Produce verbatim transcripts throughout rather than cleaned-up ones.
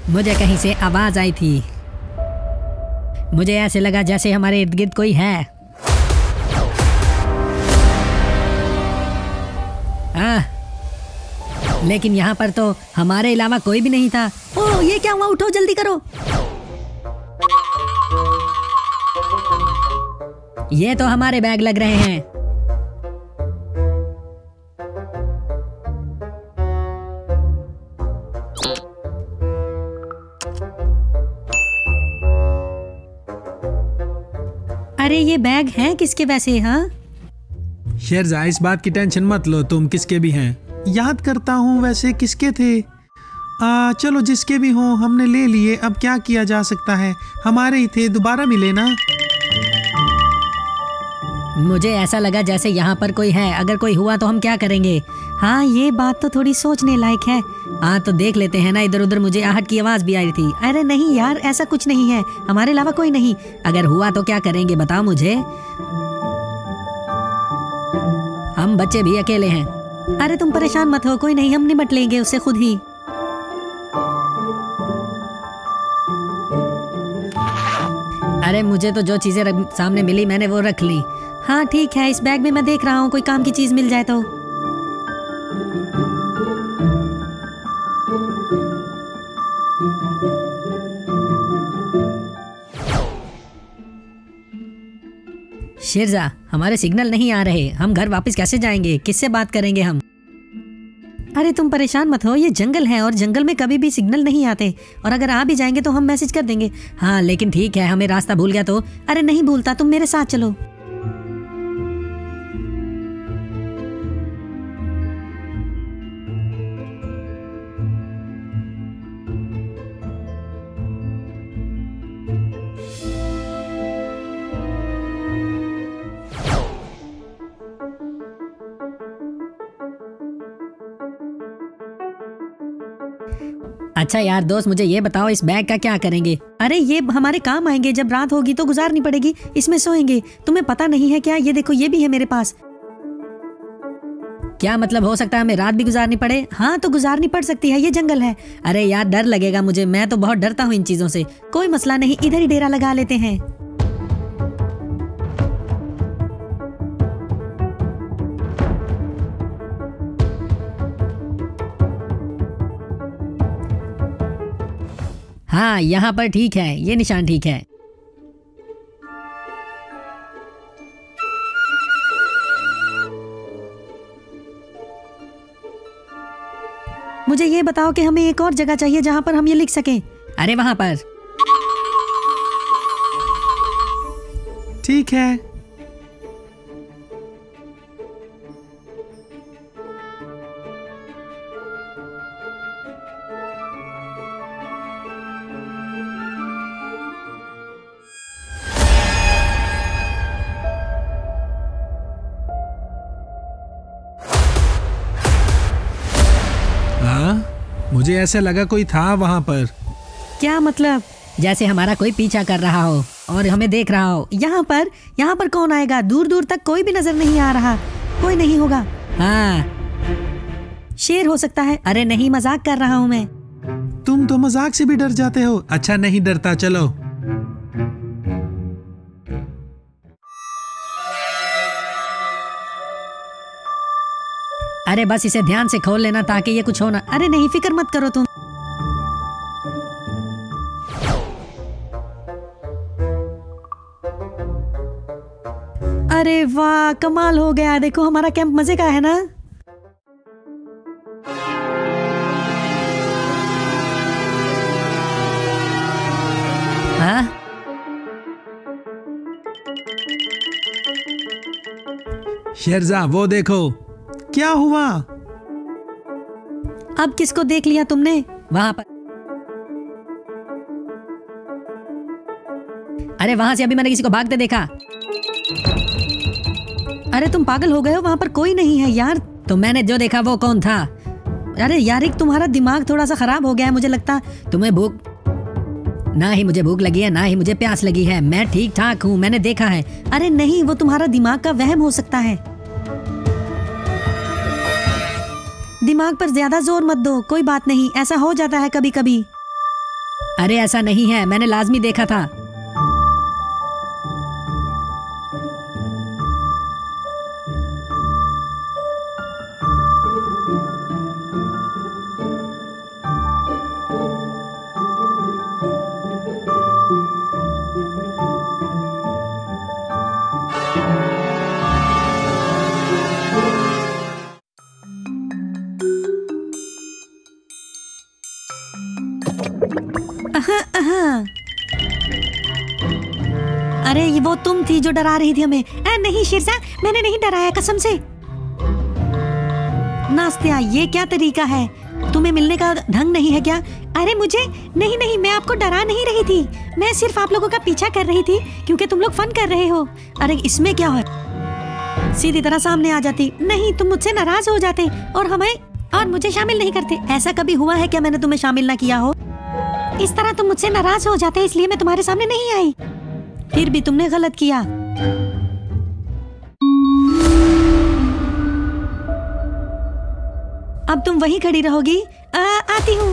मुझे कहीं से आवाज आई थी। मुझे ऐसे लगा जैसे हमारे इर्द गिर्द कोई है। आ, लेकिन यहाँ पर तो हमारे अलावा कोई भी नहीं था। ओह, ये क्या हुआ? उठो, जल्दी करो। ये तो हमारे बैग लग रहे हैं। अरे ये बैग हैं किसके वैसे? हाँ शेरजा, इस बात की टेंशन मत लो, तुम किसके भी हैं। याद करता हूँ वैसे किसके थे। आ, चलो जिसके भी हों हमने ले लिए, अब क्या किया जा सकता है, हमारे ही थे, दोबारा मिले ना। मुझे ऐसा लगा जैसे यहाँ पर कोई है। अगर कोई हुआ तो हम क्या करेंगे? हाँ, ये बात तो थोड़ी सोचने लायक है। हाँ तो देख लेते हैं ना। इधर उधर मुझे आहट की आवाज भी आई थी। अरे नहीं यार, ऐसा कुछ नहीं है, हमारे अलावा कोई नहीं। अगर हुआ तो क्या करेंगे बताओ मुझे। हम बच्चे भी अकेले हैं। अरे तुम परेशान मत हो, कोई नहीं, हम निपट लेंगे उससे खुद ही। अरे मुझे तो जो चीजें सामने मिली मैंने वो रख ली। हाँ ठीक है, इस बैग में मैं देख रहा हूँ कोई काम की चीज मिल जाए तो। शेरजा, हमारे सिग्नल नहीं आ रहे, हम घर वापस कैसे जाएंगे? किससे बात करेंगे हम? अरे तुम परेशान मत हो, ये जंगल है और जंगल में कभी भी सिग्नल नहीं आते, और अगर आ भी जाएंगे तो हम मैसेज कर देंगे। हाँ लेकिन ठीक है, हमें रास्ता भूल गया तो? अरे नहीं भूलता, तुम मेरे साथ चलो। अच्छा यार दोस्त, मुझे ये बताओ इस बैग का क्या करेंगे? अरे ये हमारे काम आएंगे, जब रात होगी तो गुजारनी पड़ेगी, इसमें सोएंगे। तुम्हें पता नहीं है क्या? ये देखो, ये भी है मेरे पास। क्या मतलब? हो सकता है हमें रात भी गुजारनी पड़े? हाँ तो गुजारनी पड़ सकती है, ये जंगल है। अरे यार डर लगेगा मुझे, मैं तो बहुत डरता हूँ इन चीजों से। कोई मसला नहीं, इधर ही डेरा लगा लेते हैं। हाँ यहाँ पर ठीक है, ये निशान ठीक है। मुझे ये बताओ कि हमें एक और जगह चाहिए जहाँ पर हम ये लिख सकें। अरे वहाँ पर। ठीक है। मुझे ऐसा लगा कोई था वहाँ पर। क्या मतलब? जैसे हमारा कोई पीछा कर रहा हो और हमें देख रहा हो। यहाँ पर यहाँ पर कौन आएगा? दूर दूर तक कोई भी नजर नहीं आ रहा, कोई नहीं होगा। हाँ शेर हो सकता है। अरे नहीं, मजाक कर रहा हूँ मैं। तुम तो मजाक से भी डर जाते हो। अच्छा नहीं डरता, चलो। अरे बस इसे ध्यान से खोल लेना ताकि ये कुछ हो ना। अरे नहीं, फिक्र मत करो तुम। अरे वाह, कमाल हो गया। देखो हमारा कैंप मजे का है ना। हाँ शेरजा, वो देखो। क्या हुआ? अब किसको देख लिया तुमने वहां पर? अरे वहां से अभी मैंने किसी को भागते देखा। अरे तुम पागल हो गए हो, वहां पर कोई नहीं है यार। तो मैंने जो देखा वो कौन था? अरे यारिक, तुम्हारा दिमाग थोड़ा सा खराब हो गया है मुझे लगता। तुम्हें भूख, ना ही मुझे भूख लगी है ना ही मुझे प्यास लगी है। मैं ठीक ठाक हूँ, मैंने देखा है। अरे नहीं, वो तुम्हारा दिमाग का वहम हो सकता है। दिमाग पर ज्यादा जोर मत दो, कोई बात नहीं, ऐसा हो जाता है कभी कभी। अरे ऐसा नहीं है, मैंने लाजमी देखा था। अरे ये वो तुम थी जो डरा रही थी हमें। आ, नहीं शेरशाह, मैंने नहीं डराया, कसम से। नास्तिया, ये क्या तरीका है? तुम्हें मिलने का ढंग नहीं है क्या? अरे मुझे नहीं नहीं, मैं आपको डरा नहीं रही थी, मैं सिर्फ आप लोगों का पीछा कर रही थी क्योंकि तुम लोग फन कर रहे हो। अरे इसमें क्या है, सीधी तरह सामने आ जाती। नहीं, तुम मुझसे नाराज हो जाते और हमें और मुझे शामिल नहीं करते। ऐसा कभी हुआ है क्या मैंने तुम्हें शामिल ना किया हो? इस तरह तुम मुझसे नाराज हो जाते, इसलिए मैं तुम्हारे सामने नहीं आई। फिर भी तुमने गलत किया। अब तुम वहीं खड़ी रहोगी? आ, आती हूँ।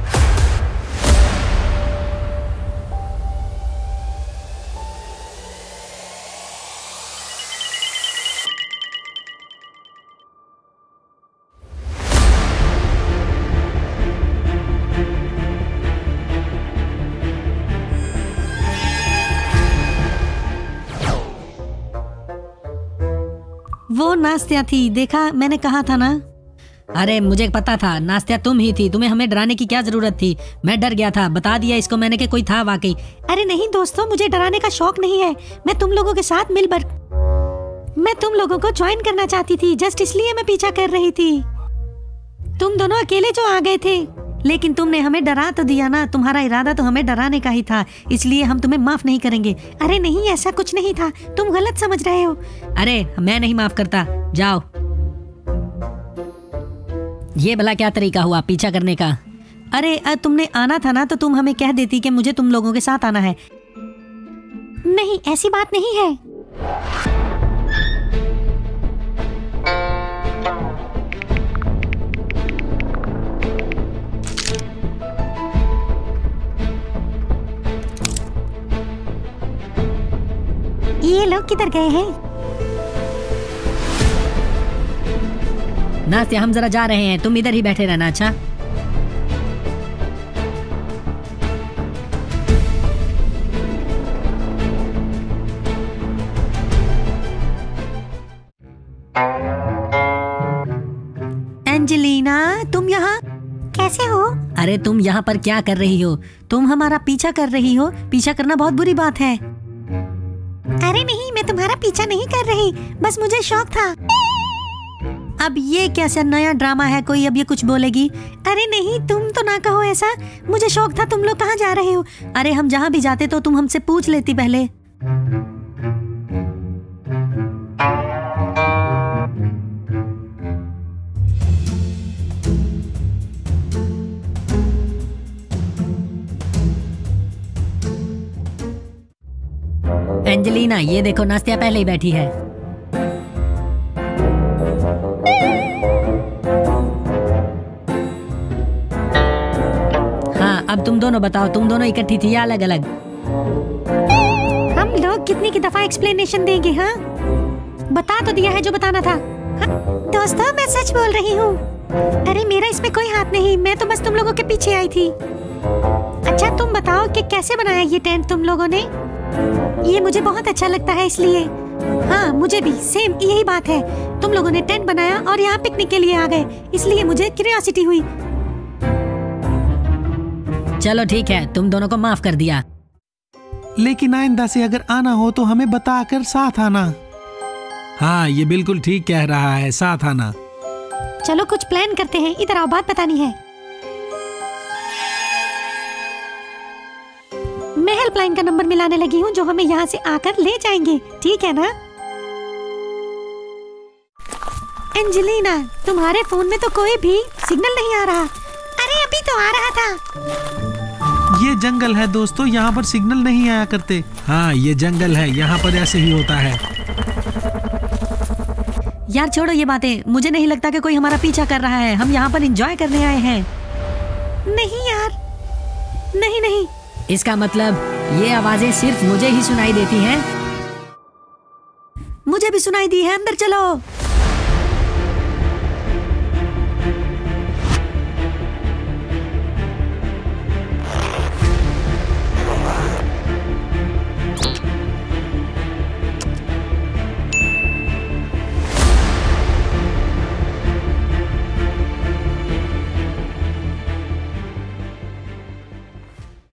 वो नास्तिया थी, देखा, मैंने कहा था ना। अरे मुझे पता था नास्तिया तुम ही थी, तुम्हें हमें डराने की क्या जरूरत थी? मैं डर गया था, बता दिया इसको मैंने कि कोई था वाकई। अरे नहीं दोस्तों, मुझे डराने का शौक नहीं है। मैं तुम लोगों के साथ मिलकर मैं तुम लोगों को ज्वाइन करना चाहती थी, जस्ट इसलिए मैं पीछा कर रही थी। तुम दोनों अकेले जो आ गए थे, लेकिन तुमने हमें डरा तो दिया ना। तुम्हारा इरादा तो हमें डराने का ही था, इसलिए हम तुम्हें माफ नहीं करेंगे। अरे नहीं, ऐसा कुछ नहीं था, तुम गलत समझ रहे हो। अरे मैं नहीं माफ करता, जाओ। ये भला क्या तरीका हुआ पीछा करने का? अरे तुमने आना था ना, तो तुम हमें कह देती कि मुझे तुम लोगों के साथ आना है। नहीं, ऐसी बात नहीं है। ये लोग किधर गए हैं? नास्तिया, हम जरा जा रहे हैं, तुम इधर ही बैठे रहना। अच्छा, एंजेलिना, तुम यहाँ कैसे हो? अरे तुम यहाँ पर क्या कर रही हो? तुम हमारा पीछा कर रही हो। पीछा करना बहुत बुरी बात है। अरे नहीं, मैं तुम्हारा पीछा नहीं कर रही, बस मुझे शौक था। अब ये कैसा नया ड्रामा है? कोई अब ये कुछ बोलेगी? अरे नहीं, तुम तो ना कहो ऐसा, मुझे शौक था। तुम लोग कहाँ जा रहे हो? अरे हम जहाँ भी जाते तो तुम हमसे पूछ लेती पहले। एंजेलिना, ये देखो नास्तिया पहले ही बैठी है। हाँ, अब तुम दोनों बताओ, तुम दोनों इकट्ठी थी या अलग अलग? हम लोग कितनी की दफा एक्सप्लेनेशन देंगे? हाँ, बता तो दिया है जो बताना था। हाँ, दोस्तों मैं सच बोल रही हूँ। अरे मेरा इसमें कोई हाथ नहीं, मैं तो बस तुम लोगों के पीछे आई थी। अच्छा तुम बताओ कि कैसे बनाया ये टेंट तुम लोगों ने? ये मुझे बहुत अच्छा लगता है इसलिए। हाँ, मुझे भी सेम यही बात है। तुम लोगों ने टेंट बनाया और यहाँ पिकनिक के लिए आ गए, इसलिए मुझे क्यूरियोसिटी हुई। चलो ठीक है, तुम दोनों को माफ कर दिया। लेकिन आइंदा से अगर आना हो तो हमें बताकर साथ आना। हाँ, ये बिल्कुल ठीक कह रहा है, साथ आना। चलो कुछ प्लान करते हैं, इधर आओ, बात बतानी है। मैं हेल्पलाइन का नंबर मिलाने लगी हूँ जो हमें यहाँ से आकर ले जाएंगे, ठीक है ना? एंजेलिना, तुम्हारे फोन में तो कोई भी सिग्नल नहीं आ रहा। अरे अभी तो आ रहा था। ये जंगल है दोस्तों, यहाँ पर सिग्नल नहीं आया करते। हाँ, ये जंगल है, यहाँ पर ऐसे ही होता है। यार छोड़ो ये बातें, मुझे नहीं लगता कि कोई हमारा पीछा कर रहा है। हम यहाँ पर एंजॉय करने आए हैं। नहीं यार, नहीं नहीं, इसका मतलब ये आवाजें सिर्फ मुझे ही सुनाई देती हैं। मुझे भी सुनाई दी है, अंदर चलो।